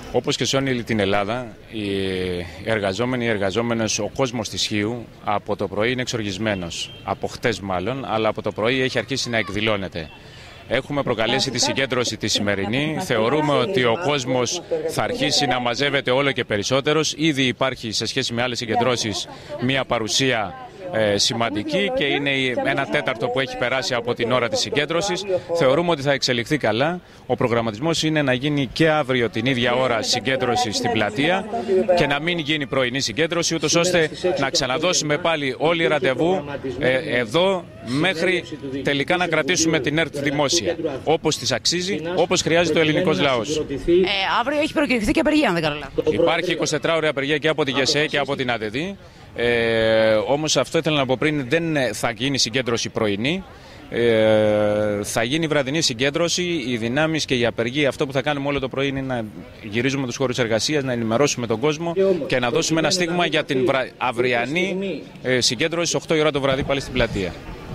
Όπως και σε όλη την Ελλάδα, οι εργαζόμενοι, οι εργαζόμενες, ο κόσμος της Χίου από το πρωί είναι εξοργισμένος. Από χτες μάλλον, αλλά από το πρωί έχει αρχίσει να εκδηλώνεται. Έχουμε προκαλέσει τη συγκέντρωση τη σημερινή. Θεωρούμε ότι ο κόσμος θα αρχίσει να μαζεύεται όλο και περισσότερος. Ήδη υπάρχει σε σχέση με άλλες συγκεντρώσεις μια παρουσία σημαντική και είναι 1/4 που έχει περάσει από την ώρα της συγκέντρωσης. Θεωρούμε ότι θα εξελιχθεί καλά. Ο προγραμματισμός είναι να γίνει και αύριο την ίδια ώρα συγκέντρωση στην πλατεία και να μην γίνει πρωινή συγκέντρωση, ούτως ώστε να ξαναδώσουμε πάλι όλοι ραντεβού εδώ μέχρι τελικά να κρατήσουμε την ΕΡΤ δημόσια, όπως της αξίζει, όπως χρειάζεται ο ελληνικός λαός. Αύριο έχει προκηρυχθεί και απεργία, αν δεν κάνω λάθος. Υπάρχει 24ωρη απεργία και από τη ΓΕΣΕ και από την ΑΔΔ. Όμως αυτό ήθελα να πω πριν, δεν θα γίνει συγκέντρωση πρωινή, θα γίνει βραδινή συγκέντρωση. Οι δυνάμεις και η απεργία, αυτό που θα κάνουμε όλο το πρωί είναι να γυρίζουμε τους χώρους εργασίας, να ενημερώσουμε τον κόσμο και να δώσουμε ένα στίγμα για την αυριανή συγκέντρωση 8 η ώρα το βραδύ πάλι στην πλατεία.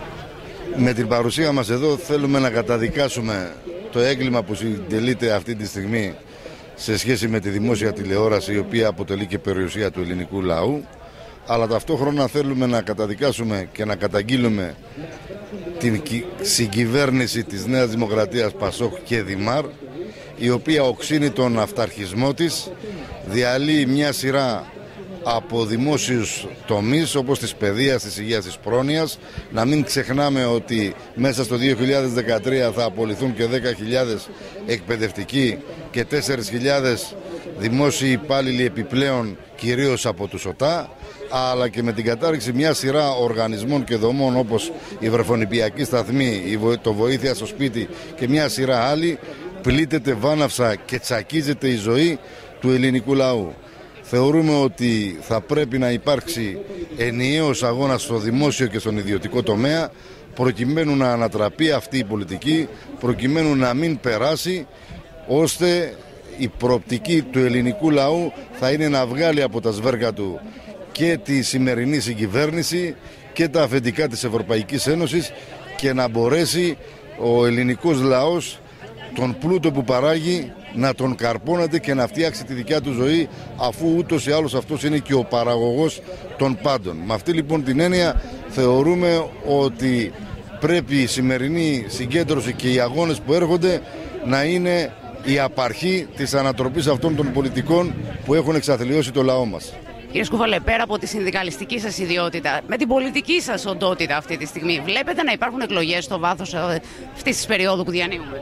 Με την παρουσία μας εδώ θέλουμε να καταδικάσουμε το έγκλημα που συντελείται αυτή τη στιγμή σε σχέση με τη δημόσια τηλεόραση, η οποία αποτελεί και περιουσία του ελληνικού λαού, αλλά ταυτόχρονα θέλουμε να καταδικάσουμε και να καταγγείλουμε την συγκυβέρνηση της Νέας Δημοκρατίας, Πασόκ και Δημάρ, η οποία οξύνει τον αυταρχισμό της, διαλύει μια σειρά από δημόσιους τομείς όπως της παιδείας, της υγείας, της πρόνοιας. Να μην ξεχνάμε ότι μέσα στο 2013 θα απολυθούν και 10.000 εκπαιδευτικοί και 4.000 δημόσιοι υπάλληλοι επιπλέον, κυρίως από τους ΟΤΑ, αλλά και με την κατάρριξη μια σειρά οργανισμών και δομών όπως η βρεφονιπιακή σταθμή, το βοήθεια στο σπίτι και μια σειρά άλλοι, πλήττεται βάναυσα και τσακίζεται η ζωή του ελληνικού λαού. Θεωρούμε ότι θα πρέπει να υπάρξει ενιαίος αγώνας στο δημόσιο και στον ιδιωτικό τομέα, προκειμένου να ανατραπεί αυτή η πολιτική, προκειμένου να μην περάσει, ώστε η προοπτική του ελληνικού λαού θα είναι να βγάλει από τα σβέρκα του και τη σημερινή συγκυβέρνηση και τα αφεντικά της Ευρωπαϊκής Ένωσης και να μπορέσει ο ελληνικός λαός τον πλούτο που παράγει να τον καρπώνεται και να φτιάξει τη δικιά του ζωή, αφού ούτως ή άλλως αυτός είναι και ο παραγωγός των πάντων. Με αυτή λοιπόν την έννοια θεωρούμε ότι πρέπει η σημερινή συγκέντρωση και οι αγώνες που έρχονται να είναι η απαρχή της ανατροπής αυτών των πολιτικών που έχουν εξαθλιώσει το λαό μας. Κύριε Σκούφαλε, πέρα από τη συνδικαλιστική σας ιδιότητα, με την πολιτική σας οντότητα αυτή τη στιγμή, βλέπετε να υπάρχουν εκλογές στο βάθος αυτής της περίοδου που διανύουμε?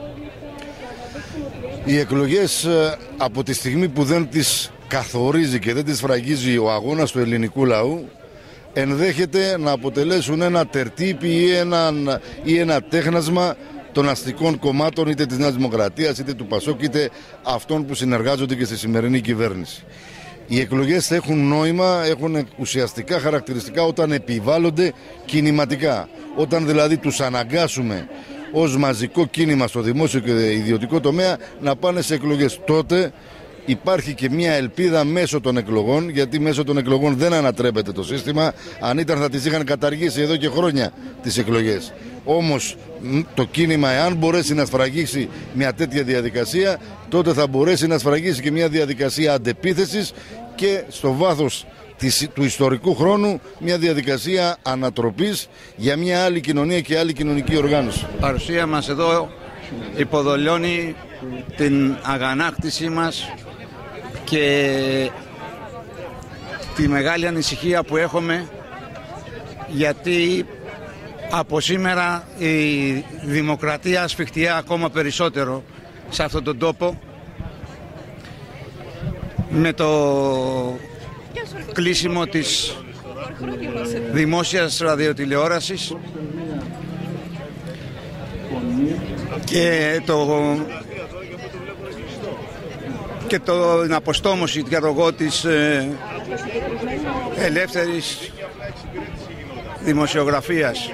Οι εκλογές, από τη στιγμή που δεν τις καθορίζει και δεν τις φραγίζει ο αγώνας του ελληνικού λαού, ενδέχεται να αποτελέσουν ένα τερτύπι ή ένα τέχνασμα των αστικών κομμάτων, είτε της Νέας Δημοκρατίας, είτε του Πασόκ, είτε αυτών που συνεργάζονται και στη σημερινή κυβέρνηση. Οι εκλογές έχουν νόημα, έχουν ουσιαστικά χαρακτηριστικά όταν επιβάλλονται κινηματικά. Όταν δηλαδή τους αναγκάσουμε ως μαζικό κίνημα στο δημόσιο και ιδιωτικό τομέα να πάνε σε εκλογές. Τότε υπάρχει και μια ελπίδα μέσω των εκλογών, γιατί μέσω των εκλογών δεν ανατρέπεται το σύστημα. Αν ήταν θα τις είχαν καταργήσει εδώ και χρόνια τις εκλογές. Όμως το κίνημα, εάν μπορέσει να σφραγίσει μια τέτοια διαδικασία, τότε θα μπορέσει να σφραγίσει και μια διαδικασία αντεπίθεσης και στο βάθος του ιστορικού χρόνου μια διαδικασία ανατροπής για μια άλλη κοινωνία και άλλη κοινωνική οργάνωση. Η παρουσία μας εδώ υποδολιώνει την αγανάκτησή μας και τη μεγάλη ανησυχία που έχουμε, γιατί από σήμερα η δημοκρατία ασφιχτιά ακόμα περισσότερο σε αυτόν τον τόπο, με το κλείσιμο της δημόσιας ραδιοτηλεόρασης και την αποστόμωση της ελεύθερης δημοσιογραφίας.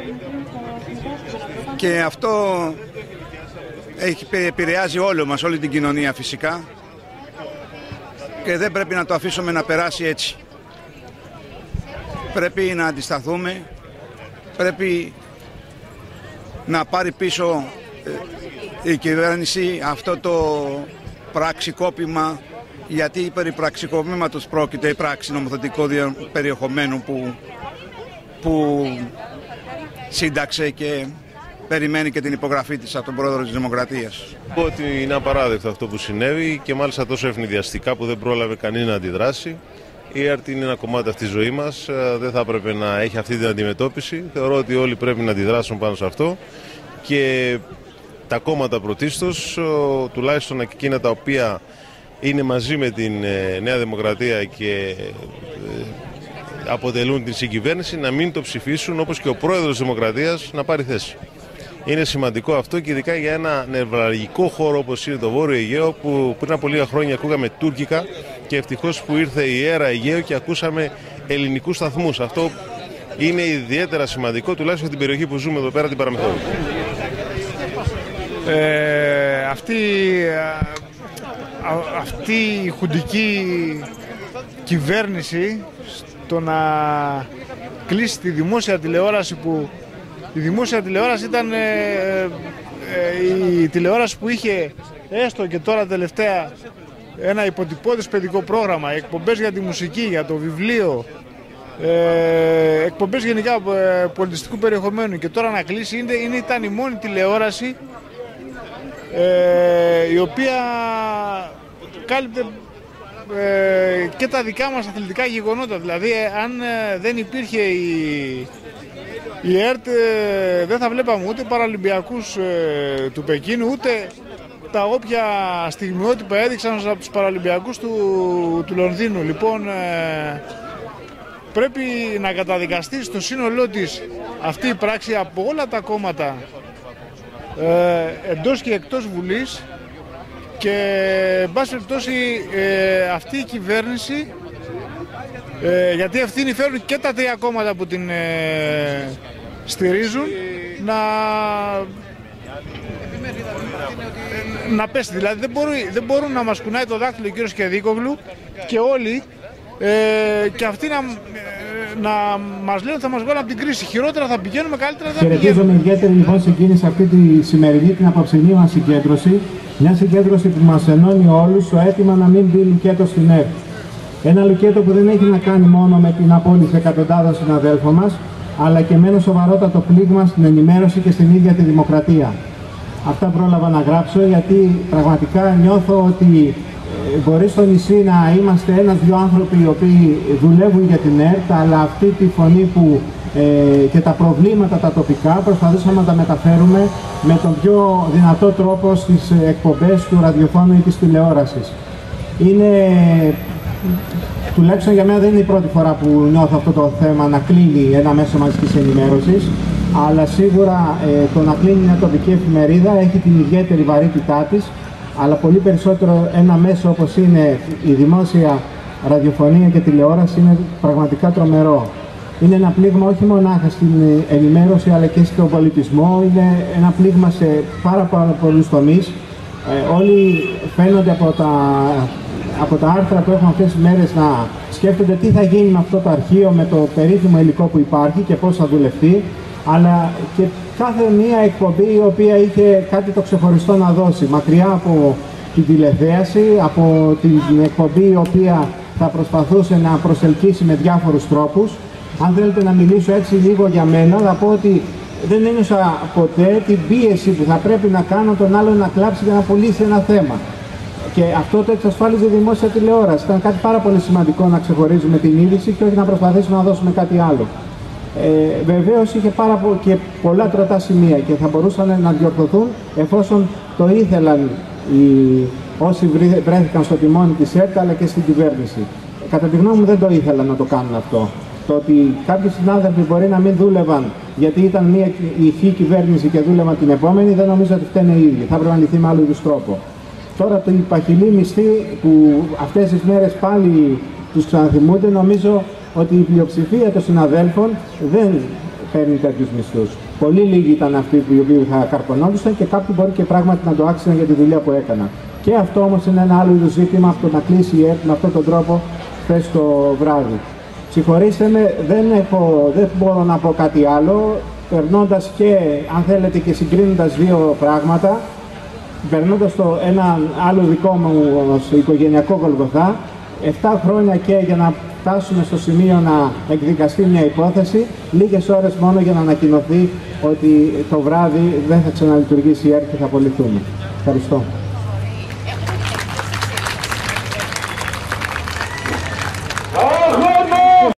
Και αυτό επηρεάζει όλο μας, όλη την κοινωνία φυσικά, και δεν πρέπει να το αφήσουμε να περάσει έτσι. Πρέπει να αντισταθούμε, πρέπει να πάρει πίσω η κυβέρνηση αυτό το πραξικόπημα γιατί περί πραξικοπήματος πρόκειται, η πράξη νομοθετικού περιεχομένου που σύνταξε και περιμένει και την υπογραφή της από τον Πρόεδρο της Δημοκρατίας. Ότι είναι απαράδεκτο αυτό που συνέβη και μάλιστα τόσο ευνηδιαστικά που δεν πρόλαβε κανείς να αντιδράσει. Η ΕΡΤ είναι ένα κομμάτι αυτής της ζωής μας, δεν θα έπρεπε να έχει αυτή την αντιμετώπιση. Θεωρώ ότι όλοι πρέπει να αντιδράσουν πάνω σε αυτό και τα κόμματα πρωτίστως, τουλάχιστον εκείνα τα οποία είναι μαζί με την Νέα Δημοκρατία και αποτελούν την συγκυβέρνηση, να μην το ψηφίσουν, όπως και ο Πρόεδρος της Δημοκρατίας να πάρει θέση. Είναι σημαντικό αυτό και ειδικά για ένα νευραλγικό χώρο όπως είναι το Βόρειο Αιγαίο, που πριν από λίγα χρόνια ακούγαμε τουρκικά και ευτυχώς που ήρθε η αίρα Αιγαίο και ακούσαμε ελληνικούς σταθμούς. Αυτό είναι ιδιαίτερα σημαντικό, τουλάχιστον για την περιοχή που ζούμε εδώ πέρα, την Παραμεθόριο. Αυτή η χουντική κυβέρνηση στο να κλείσει τη δημόσια τηλεόραση, που η δημόσια τηλεόραση ήταν η τηλεόραση που είχε έστω και τώρα τελευταία ένα υποτυπώδες παιδικό πρόγραμμα, εκπομπές για τη μουσική, για το βιβλίο, εκπομπές γενικά πολιτιστικού περιεχομένου, και τώρα να κλείσει ήταν η μόνη τηλεόραση η οποία κάλυπτε και τα δικά μας αθλητικά γεγονότα. Δηλαδή αν δεν υπήρχε η ΕΡΤ δεν θα βλέπαμε ούτε Παραλυμπιακούς του Πεκίνου, ούτε τα όποια στιγμιότυπα έδειξαν από τους Παραλυμπιακούς του Λονδίνου. Λοιπόν, πρέπει να καταδικαστεί στο σύνολό της αυτή η πράξη από όλα τα κόμματα εντός και εκτός Βουλής, και εν πάση περιπτώσει αυτή η κυβέρνηση, γιατί ευθύνη φέρουν και τα τρία κόμματα που την στηρίζουν, να πέσει. Δηλαδή δεν μπορούν να μας κουνάει το δάχτυλο ο κύριος Κεδίκογλου και όλοι και αυτοί να μας λένε ότι θα μας βγάλουν από την κρίση. Χειρότερα θα πηγαίνουμε, καλύτερα δεν πηγαίνουμε. Χαιρετίζω με ιδιαίτερη λοιπόν συγκίνηση αυτή τη σημερινή, την απόψινή μας συγκέντρωση. Μια συγκέντρωση που μας ενώνει όλους στο αίτημα να μην μπει λουκέτο στην ΕΡΤ. Ένα λουκέτο που δεν έχει να κάνει μόνο με την απόλυση εκατοντάδων συναδέλφων μας, αλλά και με ένα σοβαρότατο πλήγμα στην ενημέρωση και στην ίδια τη δημοκρατία. Αυτά πρόλαβα να γράψω, γιατί πραγματικά νιώθω ότι μπορεί στο νησί να είμαστε ένας-δυο άνθρωποι οι οποίοι δουλεύουν για την ΕΡΤ, αλλά αυτή τη φωνή και τα προβλήματα τα τοπικά προσπαθήσαμε να τα μεταφέρουμε με τον πιο δυνατό τρόπο στις εκπομπές του ραδιοφώνου ή της τηλεόρασης. Τουλάχιστον για μένα δεν είναι η πρώτη φορά που νιώθω αυτό το θέμα να κλείνει ένα μέσο μαζικής ενημέρωσης, αλλά σίγουρα το να κλείνει μια τοπική εφημερίδα έχει την ιδιαίτερη βαρύτητά της, αλλά πολύ περισσότερο ένα μέσο όπως είναι η δημόσια ραδιοφωνία και τηλεόραση είναι πραγματικά τρομερό. Είναι ένα πλήγμα όχι μονάχα στην ενημέρωση αλλά και στον πολιτισμό, είναι ένα πλήγμα σε πάρα πολλούς τομείς. Όλοι φαίνονται από τα άρθρα που έχουμε αυτές τις μέρες να σκέφτονται τι θα γίνει με αυτό το αρχείο, με το περίφημο υλικό που υπάρχει και πώς θα δουλευτεί, αλλά και κάθε μία εκπομπή η οποία είχε κάτι το ξεχωριστό να δώσει, μακριά από την τηλεθέαση, από την εκπομπή η οποία θα προσπαθούσε να προσελκύσει με διάφορους τρόπους. Αν θέλετε να μιλήσω έτσι λίγο για μένα, θα πω ότι δεν ένιωσα ποτέ την πίεση που θα πρέπει να κάνω τον άλλον να κλάψει για να πουλήσει ένα θέμα. Και αυτό το εξασφάλιζε η δημόσια τηλεόραση. Ήταν κάτι πάρα πολύ σημαντικό να ξεχωρίζουμε την είδηση και όχι να προσπαθήσουμε να δώσουμε κάτι άλλο. Βεβαίως είχε και πολλά τροτά σημεία και θα μπορούσαν να διορθωθούν εφόσον το ήθελαν όσοι βρέθηκαν στο τιμόνι της ΕΡΤ αλλά και στην κυβέρνηση. Κατά τη γνώμη μου δεν το ήθελαν να το κάνουν αυτό. Το ότι κάποιοι συνάδελφοι μπορεί να μην δούλευαν γιατί ήταν μια ηχή κυβέρνηση και δούλευαν την επόμενη, δεν νομίζω ότι φταίνε οι ίδιοι. Θα έπρεπε να λυθεί με άλλο είδους τρόπο. Τώρα το παχυλή μισθή που αυτές τις μέρες πάλι τους ξαναθυμούνται, νομίζω ότι η πλειοψηφία των συναδέλφων δεν παίρνει τέτοιους μισθούς. Πολύ λίγοι ήταν αυτοί οι οποίοι θα καρπονόντουσαν και κάποιοι μπορεί και πράγματι να το άξιζαν για τη δουλειά που έκαναν. Και αυτό όμως είναι ένα άλλο είδους ζήτημα από το να κλείσει η ΕΡΤ με αυτόν τον τρόπο χθες το βράδυ. Συγχωρήστε με, δεν μπορώ να πω κάτι άλλο, περνώντας και, αν θέλετε, και συγκρίνοντας δύο πράγματα. περνώντας το ένα άλλο δικό μου οικογενειακό Γολγοθά, 7 χρόνια και για να φτάσουμε στο σημείο να εκδικαστεί μια υπόθεση, λίγες ώρες μόνο για να ανακοινωθεί ότι το βράδυ δεν θα ξαναλειτουργήσει η ΕΡΤ και θα απολυθούμε. Ευχαριστώ.